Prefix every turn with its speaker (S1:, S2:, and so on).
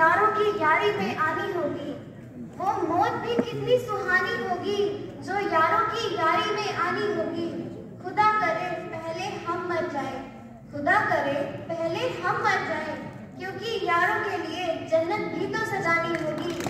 S1: यारों की यारी में आनी होगी। वो मौत भी कितनी सुहानी होगी जो यारों की यारी में आनी होगी। खुदा करे पहले हम मर जाए, खुदा करे पहले हम मर जाए, क्योंकि यारों के लिए जन्नत भी तो सजानी होगी।